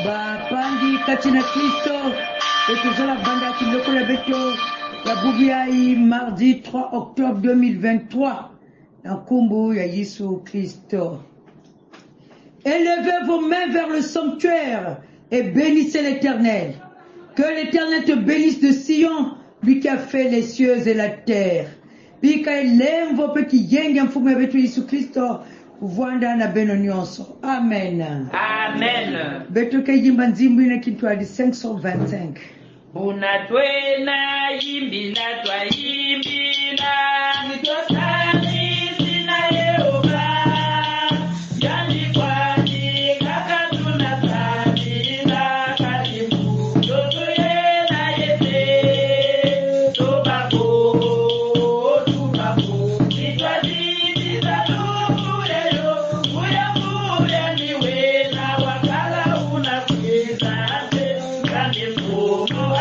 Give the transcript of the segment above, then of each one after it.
Bapandi Katina Kristo Ekozola Banda Kilokola Beto La Boubiaï mardi 3 octobre 2023 Nkumbu ya Yesu Kristo. Élevez vos mains vers le sanctuaire et bénissez l'Éternel. Que l'Éternel te bénisse de Sion, lui qui a fait les cieux et la terre. Bika elem vos petits yenga mfume betu Yesu Kristo. Vwanda na beno nyonso. Amen. Amen. Beto ke yimba nzimbu ina kitu adi 525. Unatwena yimbila twa yimbila nitosani sina Yehova yani kwani kaka tunasabila katimu toto yena yete tobako nitwazidi za luku yeyo uya niwe na wakala unakweza kani mfumo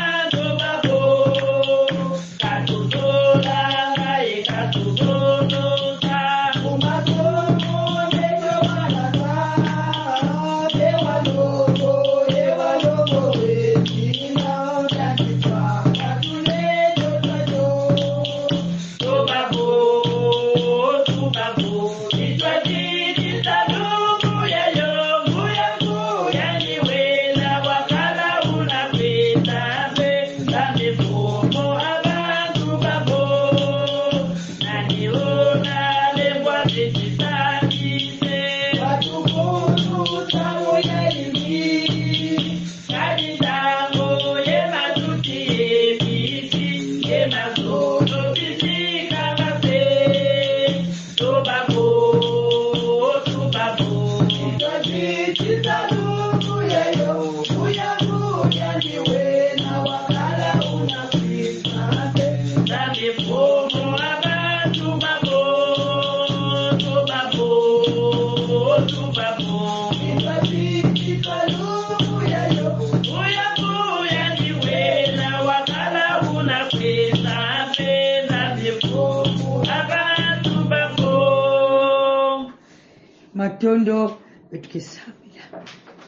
Matondo betukisabila.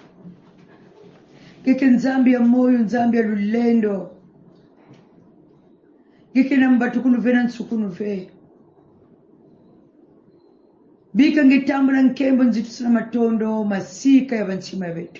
Gike nzambi ya moyo, nzambi ya lulendo. Gike nambatukunu ve na nsukunu ve. Bika ngitambula nkembo nzitusuna matondo masika ya banchima betu.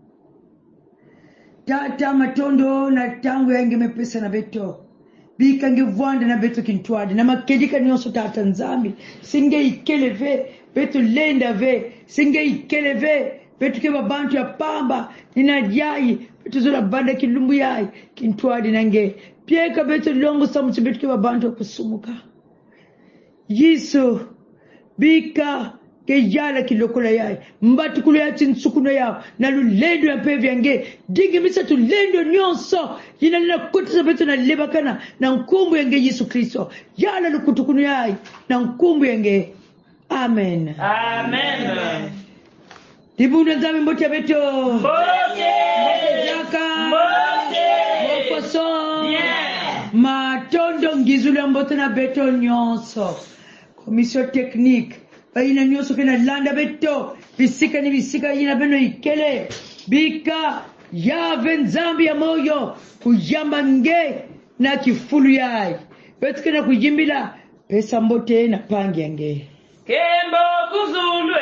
Tata matondo na tangu yange mepesa na beto. Bika ngivwanda na beto kintwadi. Na makedika nyoso tata nzambi. Singe ikeleve. Betu lenda ve. Singe ikeleve. Betu keba bantu ya pamba. Nina jai. Betu zola banda kilumbu yai. Kintwadi nange. Pieka betu longo samuchi betu keba bantu ya kusumuka. Yesu. Bika. Ke yala kilokola yai. Mbatu kule ya chinsukuno yao. Na lulendo ya pevi yange. Digi misa tu lendo nyonso. Yina nina kutisa betu na lebakana. Na nkumbu yange Yesu Kristo. Yala lukutukunu yai. Na nkumbu yange. Amen. Amen. Tibuna nzami mbote ya beto. Mbote. Jaka. Mbote. Mokoso. Yeah. Matondo ngizule mbote na beto nyonso. Commission technique. Baina nyonso kena landa beto. Bisika ni bisika yina beno ikele. Bika. Yave nzambi ya moyo. Kujamba nge. Na kifulu yai. Betu kena kujimbila. Pesa mbote na pangi yange. Kembo kuzulwe,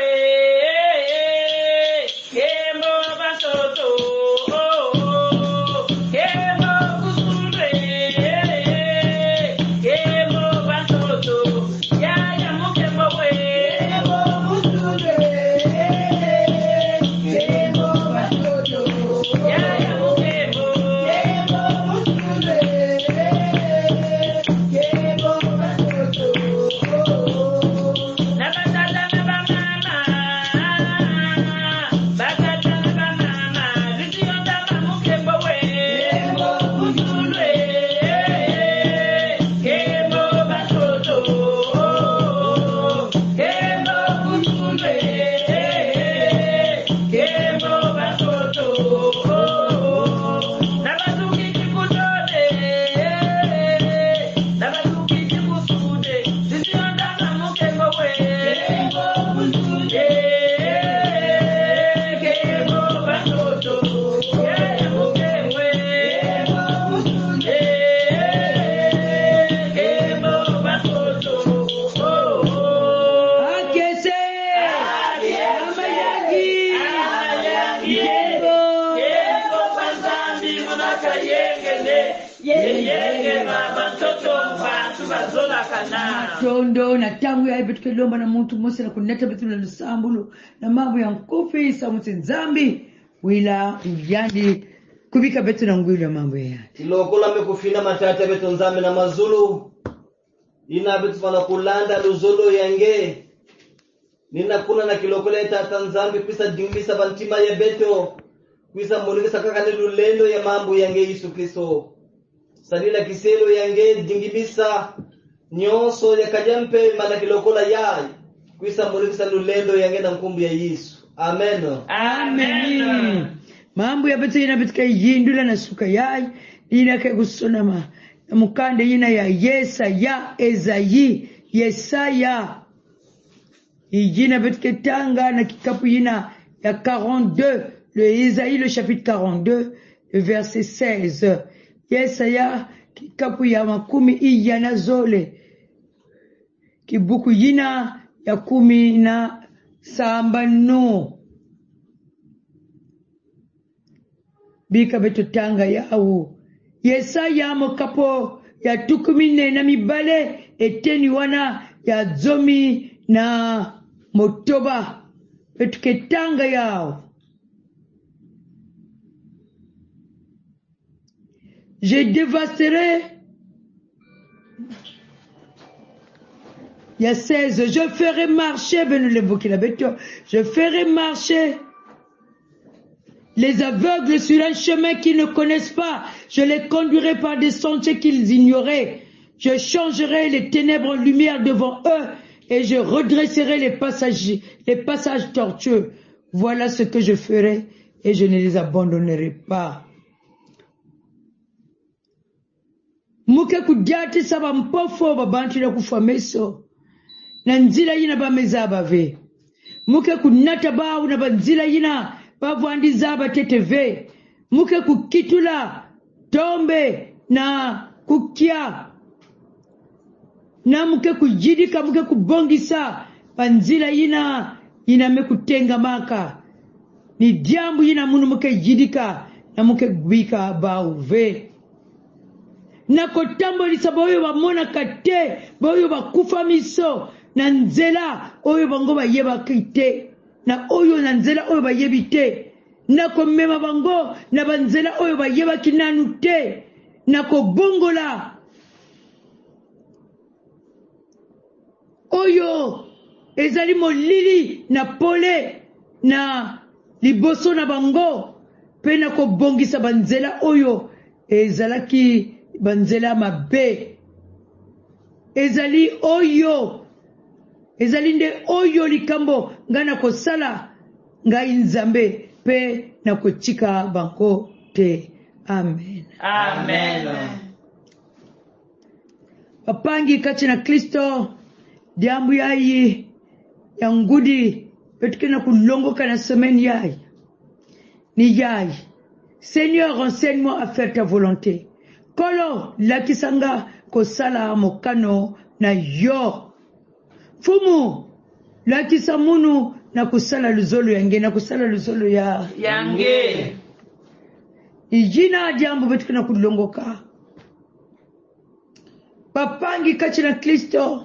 Kembo basoto, Kembo kuzulwe, Kembo basoto, Yaya mukembo we, Kembo kuzulwe, Kembo basoto, Yaya mukembo, Kembo kuzulwe, Kembo basoto. Sakana. Tondo na tangu ya betu kelomba na muntu mose na kuneta betu na lusambulo na mambo ya nkofi sa muti nzambi wila uyandi kubika betu na ngwili ya mambo ya Ilokola mekufina matata betu nzambi na mazulu. Ina betu fana kulanda luzolo yange. Nina kuna na kilokola tata nzambi kwisa dingbisa bantima ya beto. Kwisa monigisa kakane lulendo ya mambo yange Yesu Kristo. Salila kiselo yange dingibisa nyonso ya kajampe mana kilokola yai. Kwisa monigisa lulendo yange na mkumbi ya Yesu. Amen. Amen. Mambo ya betu ina betu yindula na suka yai ina ke gusona na mukande ina ya Yesaya Ezayi Yesaya ijina betu tanga na kikapu ina ya 42 le Esaïe le chapitre 42 le verset 16 Yesaya kikapu ya makumi iyana zole kibuku yina ya 17 bika betu tanga yao Yesaya mokapo ya tukumine na mibale eteni wana ya zomi na motoba betu ketanga yao. Je dévasterai. Il y a 16. Je ferai marcher, je ferai marcher les aveugles sur un chemin qu'ils ne connaissent pas. Je les conduirai par des sentiers qu'ils ignoraient. Je changerai les ténèbres en lumière devant eux et je redresserai les passages tortueux. Voilà ce que je ferai et je ne les abandonnerai pas. Muke kujati saba mpofo babantu na kufameso. Na nzila yina ba mezaba ve. Muke kunata ba una ba nzila yina ba vwandi zaba teteve. Muke kukitula tombe na kukia. Na muke kujidika muke kubongisa ba nzila yina mekutenga maka. Ni diambu yina munu muke jidika na muke gwika ba uve. Na kotambolisa boyo bamona kate boyo bakufa miso na nzela oyo bango bayeba kite na oyo na nzela oyo bayebite na komema bango na banzela oyo bayeba kinanu te na kobongola oyo ezali molili na pole na liboso na bango pe na kobongisa banzela oyo ezalaki banzela mabe ezali nde oyo likambo ngana kosala ngai nzambe pe na kochika banko te. Amen. Amen. Papangi kati na Kristo diambu yai ya ngudi petuke na kulongoka na semaine yai ni yai. Seigneur, enseigne-moi à faire ta volonté. Kolo lakisanga kosala mokano na yo. Fumu lakisa munu na kusala luzolo yange na kusala luzolo ya Yange. ijina jambo betu na kulongoka. Papangi kati na Kristo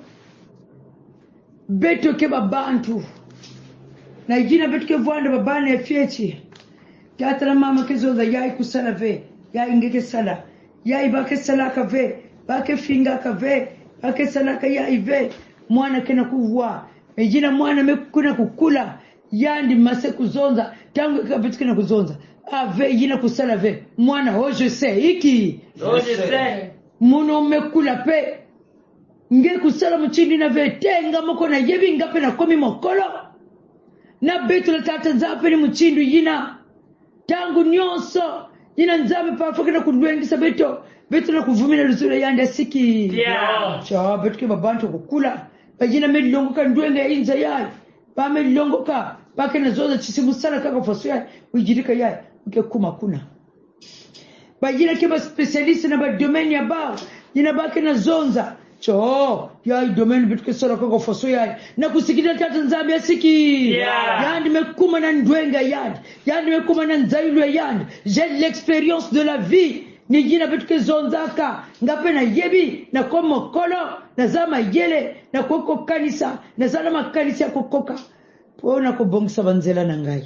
beto ke babantu na ijina betu ke vwanda babane efiechi katala mama kezoza yai kusala ve yai ngeke sala yai bake salaka ve bake finga ka ve bake salaka yai ve mwana kena kuwa ejina mwana mekuna kukula yandi mase kuzonza tangu kabetu kena kuzonza ave jina kusala ve mwana oh je sais iki Oh je sais. muno mekula pe nge kusala mchindi na ve tenga moko na yebi ngape na komi mokolo na betu la tata nzape ni mchindu yina tangu nyonso yina nzape pafoke na kudwengisa betu na kuvumina luzula yanda siki Yeah. cha betu ke babantu kukula bajina melongoka ndwenga inza yai ba melongoka bake na zoza chisimu sana kaka faso yai ujirika yai uke kuma kuna bajina ke ba specialist na ba domaine ya ba yina bake na zonza cho yai domaine betu ke sora kaka faso yai na kusikida tata nzabe siki Yeah. yandi mekuma na ndwenga yandi mekuma na nzailu yandi j'ai l'expérience de la vie ni jina betu ke zonzaka ngape na yebi na kwa mokolo na zama yele na koko kanisa na zala makanisa kukoka pona kubongisa banzela na ngai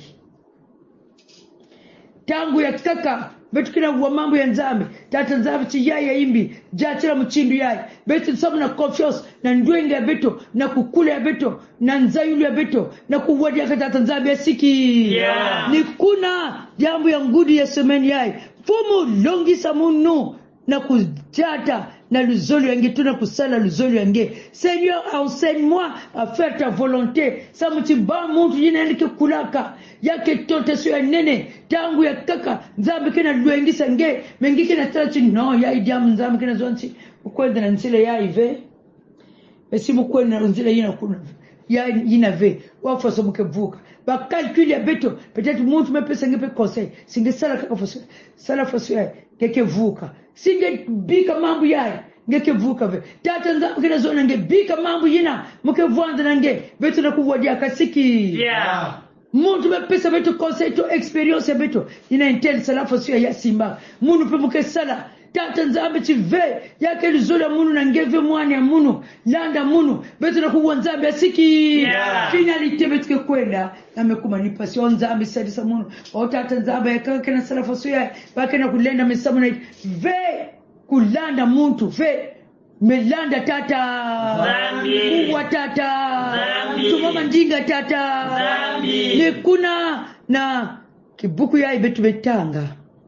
tangu ya kaka betu kina wa mambo ya nzambi tata nzambi chiyaya imbi jachira mchindu yai betu sabu na confiance na ndwenge ya beto na kukule ya beto na nzayulu ya beto na kuwadi ya tata nzambi ya siki ni kuna jambo ya ngudi ya semeni yai fumu longisa munu na kujata na luzolu yange tuna kusala luzolu yange Seigneur enseigne-moi à faire ta volonté sa mutiba muntu yina ndike kulaka yake tote so ya nene tangu ya kaka nzambe kena luengisa nge mengike na tatu no ya idiamu nzambe kena zonchi ukwenda na nsile ya ive esimu kwenda na nsile yina kuna ya yina ve wafa so mkevuka ba calcul ya beto peut-être muntu mepesa ngepe conseil singe sala kaka foso sala foso ya keke vuka singe bika mambo ya ngeke vuka ve tata nzambe kena zona nge bika mambo yina mkevuanza na nge beto na kuwadia kasiki muntu mepesa beto conseil to experience beto ina intel sala foso ya simba munu pemuke sala tata nzambe chive yake lizola munu na ngeve mwani ya munu landa munu beto na kuwa nzambe asiki finalite beto ke kwenda na mekuma ni passion nzambe sadisa munu o tata nzambe yake na sala foso ya bake na kulenda mesamu na ve kulanda muntu ve melanda tata zambi kuwa tata zambi tumama ndinga tata zambi nekuna na kibuku ya betu betanga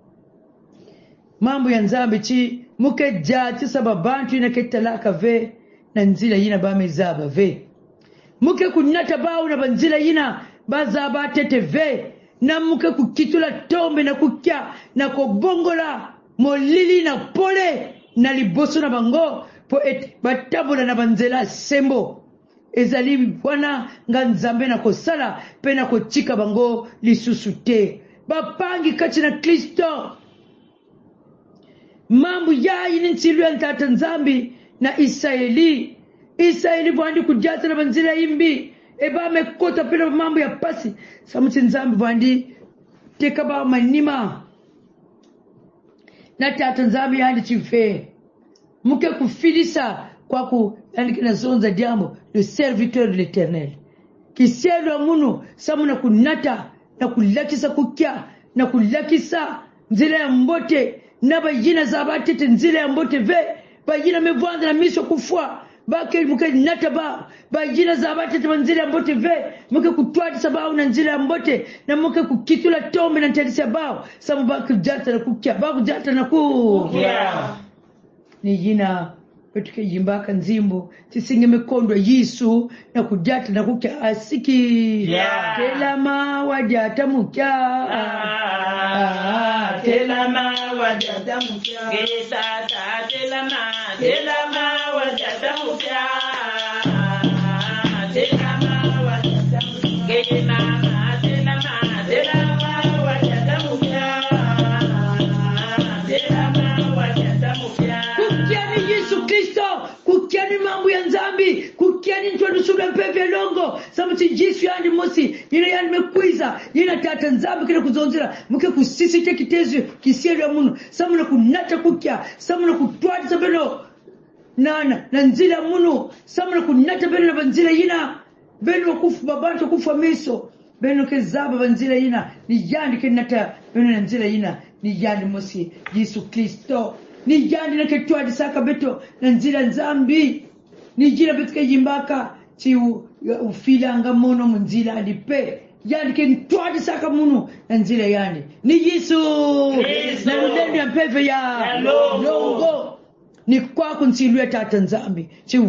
mambo ya nzambe chi muke jati sababantu ina ketalaka ve na nzila yina ba mezaba ve muke kunata bao na banzila yina bazaba tete ve na muke kukitula tombe na kukya na kobongola molili na pole na liboso na bango po et batabula na banzela sembo ezali bwana nga nzambe na kosala pe na kotika bango lisusu te bapangi kati na Kristo mambo ya inintilu ya tata nzambi na Israeli bwandi kujata na banzila imbi eba mekota pela mambo ya pasi samuti nzambi bwandi teka ba manima na tata nzambi yandi chife muke kufilisa kwa ku yani kina zonza diambo le serviteur de l'Éternel kiselo munu samuna kunata na kulakisa kukya na kulakisa nzila ya mbote na bajina za batete nzila ya mbote ve bajina mevanda na miso kufua bake muke nata ba bajina za batete nzila ya mbote ve muke kutwati sababu na nzila ya mbote na muke kukitula tombe na ntadisi bao sababu bake jata na kukya baku jata na kukya ni jina petuke jimbaka nzimbo tisinge mekondwa Yesu na kujata na kukya asiki telama wajata mukya telama wajata mukya gesata telama wajata mukya telama wajata mukya telama wajata mukya kukiani Yesu Kristo kukiani mambo ya nzambi kukiani ntwadusula mpeve longo samuti Yesu yandi mosi yina yandi mekwiza yina tata nzambi kina kuzonzira muke kusisi kitezo kisielo ya munu samuna kunata kukya samuna kutwadi sabeno na nzila munu samuna kunata beno na banzila yina beno kufu babantu kufu miso beno kezaba banzila yina ni yandi kinata beno na nzila yina ni yandi mosi Yesu Kristo ni yandi na ketwadi saka beto na nzila nzambi ni jina betuke jimbaka chi ufilanga mono munzila alipe yandi ketwadi saka munu na nzila yandi ni Yesu na nudendo ya mpeve ya longo ni kwa kunsilu ya tata nzambi chi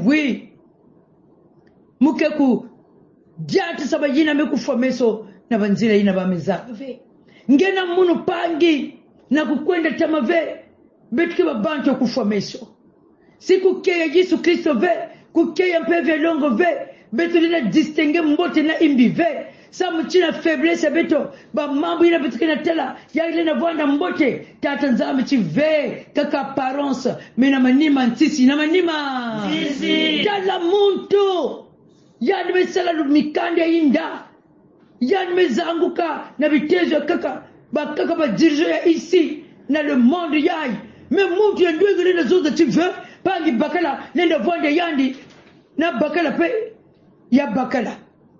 muke ku jati sabajina mekufa meso na banzila ina bamezave ngena munu pangi na kukwenda tamave betuke babantu kufa meso siku kia Yesu Kristo ve kukia mpeve longo ve betu lina distingue mbote na imbi ve samu china faiblesse beto ba mambo ina betuke na tela ya ile na vanda mbote tata nzambi chi ve kaka apparence mena manima ntisi na manima sisi tala muntu yani mesala mikande inda yani mezanguka na vitezo kaka bakaka ba dirige ya ici na le monde yai me muntu ya ndwege lenda zoza chive pangi bakala lenda vwande yandi na bakala pe ya bakala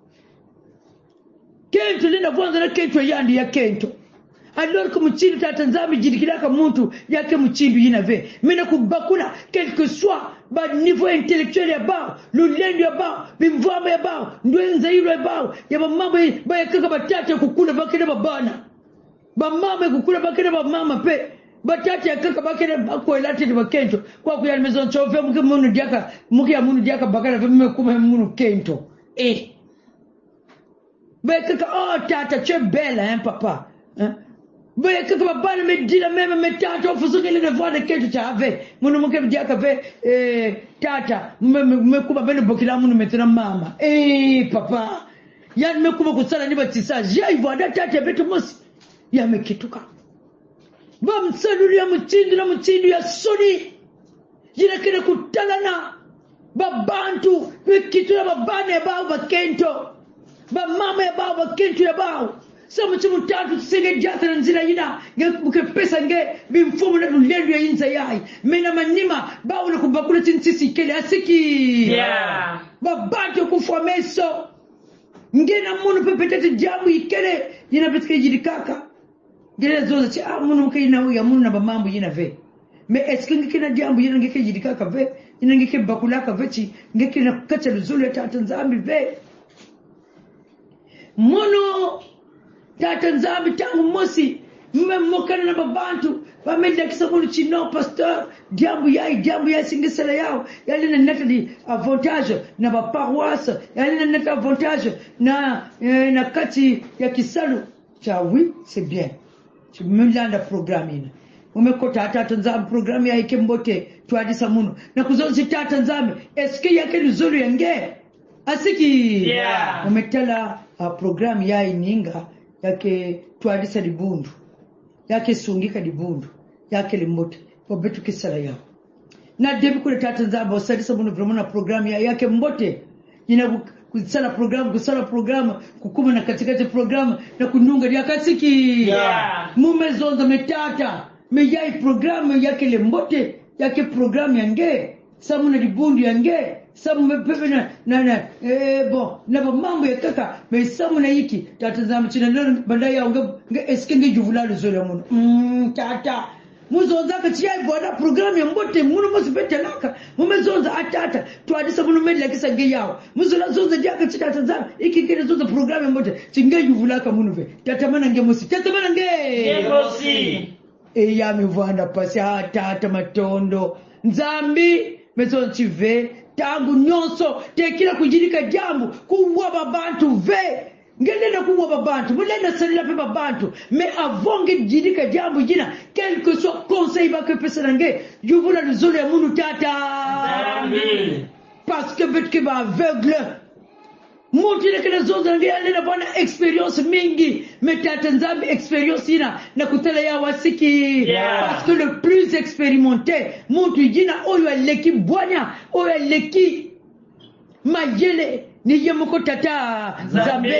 kento lenda vwanda na kento yandi ya kento alors que muchindu tatanzami jirikiraka muntu yake muchindu yinave mina kubakula quel que soit ba niveau intellectuel ya ba lulendo ya ba bimvama ya ba ndwenza hilo ya ba ya mambo ba yakaka batata kukula bakene babana ba mama kukula bakene ba mama pe batata yakaka bakene bakwelate de bakento kwa kuyali maison chauffeur muke munu diaka muke ya munu diaka bakala vime kuma munu kento ba yakaka tata tu es belle hein papa hein. Baya kaka babana medila mema metata ofusukile ne vwana ketu chave munu muke mjaka ve tata mekuba bene bokila munu metena mama papa yani mekuba kusala niba tisa jaivo ada tata betu mosi ya mekituka ba msalulu ya mchindu ya soni jina kina kutalana babantu mekitu ya babane ya bao bakento ba mama ya bao bakento ya bao Sama chumu tatu tusenge jata na nzila yina Nge pesa nge bimfumu na nulendo ya inza yai Mena manima Bawu na kubakula chinsisi kele asiki Babati kufwa meso Nge na munu pepetete jamu ikele Yina petika yijirikaka Gele zoza chi munu mke yina uya munu na bamambu yina ve Me eske nge kena jamu yina nge ke yijirikaka ve Yina nge ke bakulaka vechi Nge kena kacha luzulu ya tata nzambi ve Mono Tata nzambi tangu mosi mmemokana na babantu bamenda kisabulu chino pasteur diambu yai singisala yao yali na neta avantage na ba paroisse yali na neta avantage na kati ya kisalu cha oui c'est bien tu me landa programme ina umekota tata nzambi programme ya ikembote tuadisa muno na kuzonzi tata nzambi eske yake nzulu yange asiki umetala programme ya ininga yake tuadisa dibundu yake sungika dibundu yake limote wabetu kisala yao na debi kule tata nzambi wasadisa munu vremona programu yake mbote ina kusala programu kukuma na katikati programu na kununga yakasiki mume zonza metata meyai programu yake lembote yake programu yange samu na dibundu yange samu mepepe bon na mambo ya kaka me samu na hiki tata nzambi china leo bandai ya nge eske nge juvulalo zole muno tata muzonza kachiyai bwana programu ya mbote muno mosibetelaka mumezonza atata tuadisa muno medla kisange yao muzola zonza jaka tata nzambi iki kile zonza programu ya mbote chinge juvulaka muno ve tata mana nge mosi ya mivanda pasi tata matondo nzambi mezonchive tangu nyonso tekila kujirika jambu kuwa babantu ve ngelenda kuwa babantu mulenda salila pe babantu me avonge jirika jambu jina quel que soit conseil ba que pesa nange juvula luzolo ya munu tata zambi parce que betke ba aveugle Mutile kena zonza nge alena bwana experience mingi metata nzambi experience ina na kutela ya wasiki parce que le plus expérimenté mutu jina oyo aleki bwana oyo aleki majele ni yemoko tata nzambe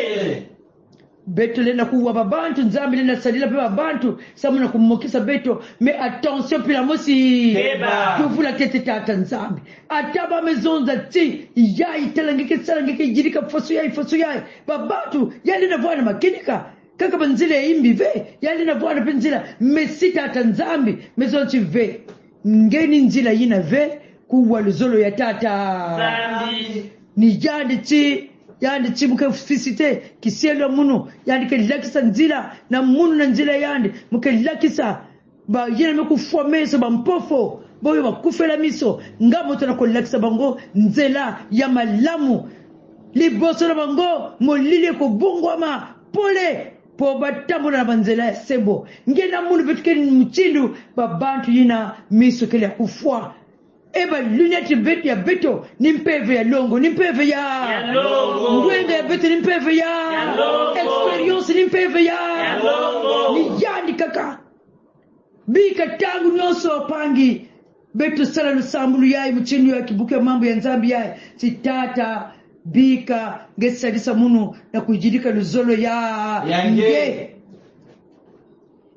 beto lena kuwa babantu nzambi lena salila pe babantu samuna kumokisa beto mais attention pila mosi tuvula tete tata nzambi ataba mezonza ti yai telangeke jirika fosu yai babantu yali na bwana makinika kaka banzile imbi ve yali na bwana penzila mesita tata nzambi mezonchi ve ngeni nzila yina ve kuwa luzolo ya tata nzambi ni jadi ti yandi chibuke fisite kisielo muno yandi ke lakisa nzila na muno na nzila yandi muke lakisa ba yena mekufomesa ba mpofo boyo bakufela miso ngamo tona ko lakisa bango nzela ya malamu liboso na bango molile ko bongwama pole po batambo na banzela ya sebo ngena muno betike mchindu babantu yina miso kele kufwa Eba lunette bet ya beto nimpeve ya longo nimpeve ya longo ngwende ya beto nimpeve ya longo experience nimpeve ya longo ni yani kaka bika tangu nyoso pangi beto sala lusambulu yai mchindu ya kibuke mambo ya nzambi yai sitata bika ngesa disa munu na kujidika luzolo ya nge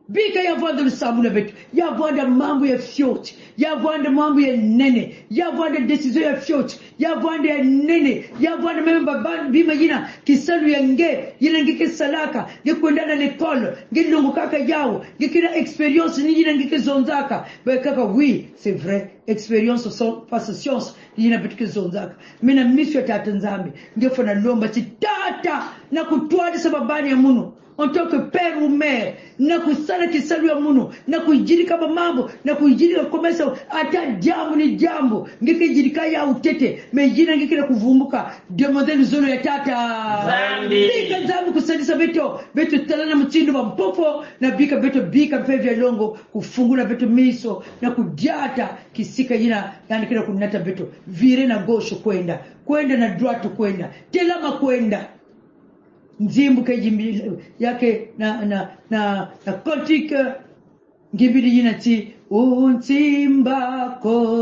Bika ya vwanda lusabula betu. Ya vwanda mambo ya fyoti. Ya vwanda mambo ya nene. Ya vwanda desizo ya fyoti. Ya vwanda ya nene. Ya vwanda memba bima yina. Kisalu ya nge. Yina ngeke salaka. Nge kuendana l'ekolo. Nge longo kaka yao. Nge kina experience ni yina ngeke zonzaka. Ba kaka oui, c'est vrai. Experience face à science. Yina betu zonzaka. Mina misyo tata nzambi. Nge fana lomba si tata. Na kutuade sababani ya muno. En tant que père ou mère, na kusala kisalu ya muno, na kujirika mambo, na kujirika komesa ata jambo ni jambo, ngeke jirika ya utete, mejina ngeke na kuvumbuka, demandez zolo ya tata. Zambi. Bika zambi kusadisa beto talana mtindo wa mpofo, na bika pevi ya longo, kufungula beto miso, na kudiata, kisika jina, yani kina kunata beto, vire na gosho kwenda na droite kwenda, telama kwenda. Nzimbu kejimbi yake na kotik ngibidi yinati untimba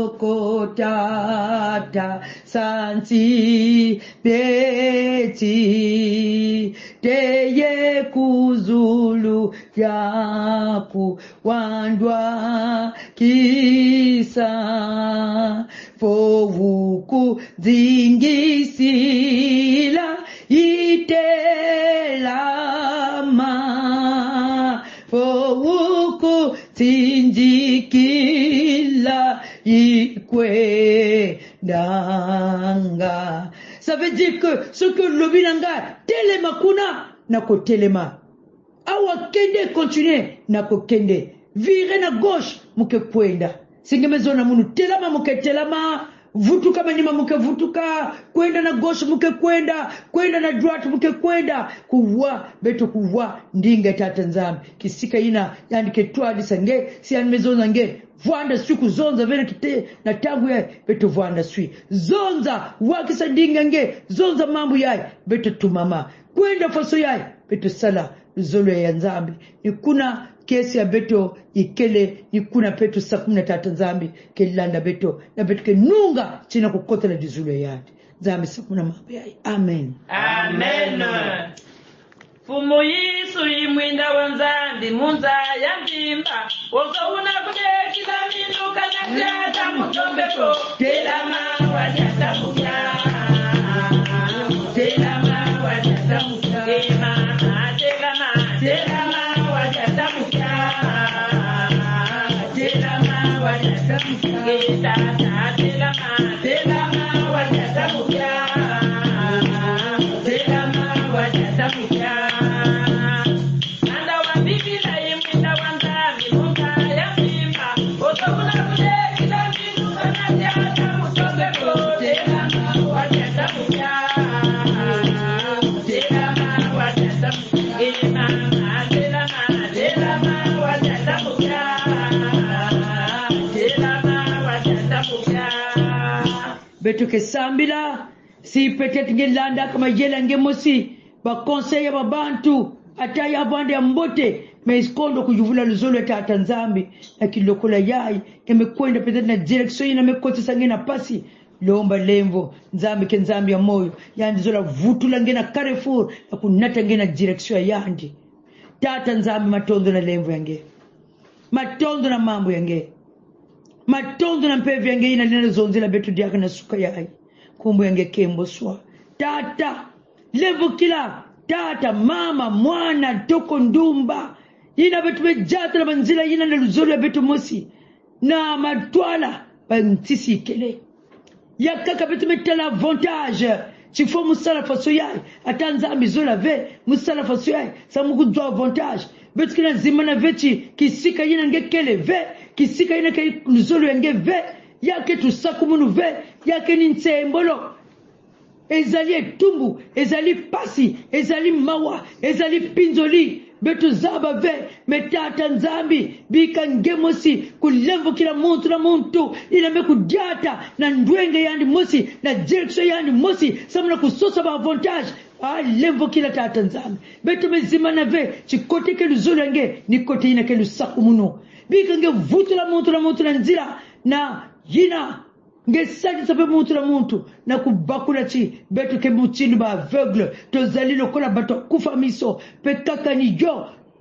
kokotata santi beti teye kuzulu yaku wandwa kisa fovuku zingisila itelama fovuku tinjikila ikwe danga. Ça veut dire que ce que l'obinanga telema kuna nako telema awa kende continue nako kende vire na gauche muke kwenda singemezona munu telama muke telama vutuka manima muke vutuka kwenda na gauche muke kwenda na droite muke kwenda kuwa beto kuwa ndinga tata nzambi kisika ina yandike twadi sange si animezona nge vwanda siku zonza vile kite na tangu ya beto vwanda sui zonza wakisa ndinga nge zonza mambo ya beto tumama kwenda faso ya beto sala zolo ya nzambi nikuna kesi ya beto ikele nikuna peto sakuna tata nzambi kelanda beto na beto ke nunga china kukota la dizulo ya nzambi sakuna mambo ya amen Amen. Fumu Yesu imwinda wanzambi munza ya mjimba Wozo unakudekila minuka na jata mtombeko Telama wajata mukya Telama wajata mukya Telama wajata mukya Telama wajata mukya Telama wajata mukya beto ke sambila si peut-être ngelanda kama jela ngemosi ba conseil ba bantu ataya bande mbote meskondo kujuvula luzolo ya tata nzambi na kilokola yai emekwenda peut-être na direction ina mekoti sangena pasi lomba lemvo nzambi ke nzambi ya moyo yandi zola vutula ngena Carrefour na kunata ngena direction yandi tata nzambi matondo na lemvo yange matondo na mambo yange matondo na mpevi yange ina lina zonzela betu diaka na suka yai kumbu yange kembo swa tata levo kila tata mama mwana toko ndumba ina betu mejata na manzila ina na luzolo ya betu mosi na matwala pa ntisi kele ya kaka betu metala avantage chifo musala faso yai atanzambi zola ve musala faso yai sa mukudwa avantage betu kina zimana vechi kisika ina ngekele ve kisika ina ke luzolo yange ve yake tusakumunu ve yake nintsembolo ezali etumbu ezali pasi ezali mawa ezali pinzoli betu zaba ve metata nzambi bika ngemosi kulemvo kila muntu na muntu iname kudiata na ndwenge yandi mosi na direction yandi mosi samuna kusosa ba avantage lemvo kila tata nzambi betu mezima na ve chikote ke luzolo yange nikote ina ke lusakumunu bika nge vutu la muntu na nzira na yina ngesadi sape muntu la muntu na kubakula chi betu ke mutindu ba aveugle tozali lokola bato kufa miso pe kaka ni jo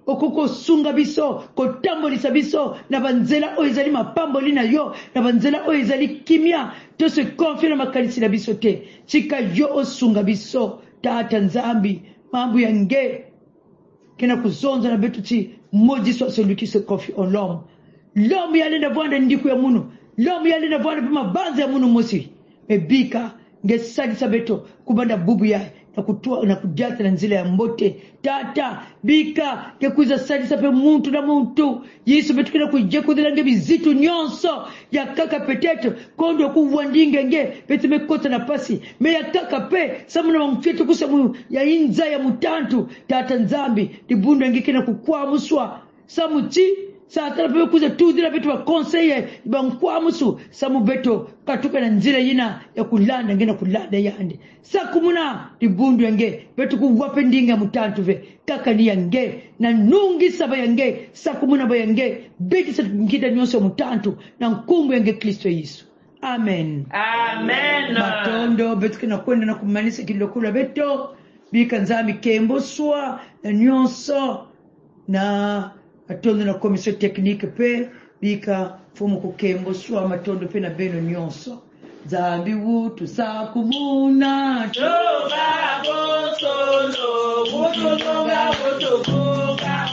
okoko sunga biso kotambolisa biso na banzela oyo ezali mapamboli na yo na banzela oyo ezali kimia tose konfie na makanisi na biso te tika yo osunga biso tata nzambi mambo yange kena kuzonza na betu ti maudit soit celui qui se confie en l'homme. L'homme yale na vwanda ndiku ya munu, l'homme yale na vwanda pima banza ya munu mosi mebika nge sadisa beto kubanda bubu ya na kutua na kujata na nzila ya mbote tata bika ke kuza sadisa pe muntu na muntu Yesu betu kena kujia kudhila nge bizitu nyonso ya kaka peteto kondo kuwandinge nge betu mekota na pasi me ya kaka pe samu na mfyetu kusamu ya inza ya mutantu tata nzambi dibundu nge kena kukua muswa samu chi Satana pewe kuza tudhila betu wa konseye Iba musu samu beto katuka na nzila yina ya kulanda ngena kulanda yande sakumuna dibundu yange betu kuwape ndinga mutantu ve kaka ni yange na nungi saba yange sakumuna ba yange beti sa tukingita nyonso mutantu na nkumbu yange Kristo Yesu. Amen. Amen. Matondo betu kina kwenda na kumanisa kilokula beto bika nzami kembo swa na nyonso na matondo na commission technique pe bika fumu kukembo swa matondo pe na beno nyonso zambi wutu sakumuna Toba bosono, botolonga botokoka,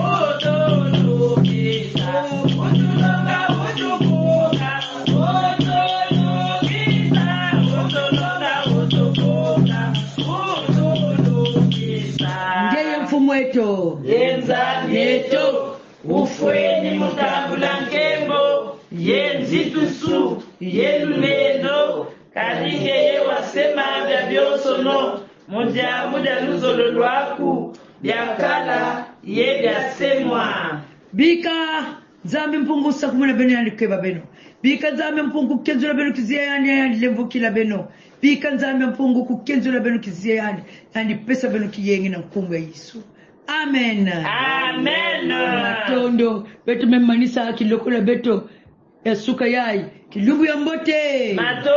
botologisa, botolonga botokoka, botologisa, botolonga botokoka, botologisa. ngeye mfumu wetu Yenza yeto, ufweni mutambula nkembo, yenzitusu, yelumendo, kalinge ye wasema vya byosono, muda luzolo lwaku, byakala ye byasemwa. bika zambi mpungu sakumuna beno yanikeba beno bika zambi mpungu kenzula beno kizia yani levukila beno bika zambi mpungu kukenzula beno kizia yani pesa beno kiyengi na nkungu ya Yesu. Amen. Amen. Matondo beto memanisa kilokula beto ya suka yai kilumbu ya mbote Mato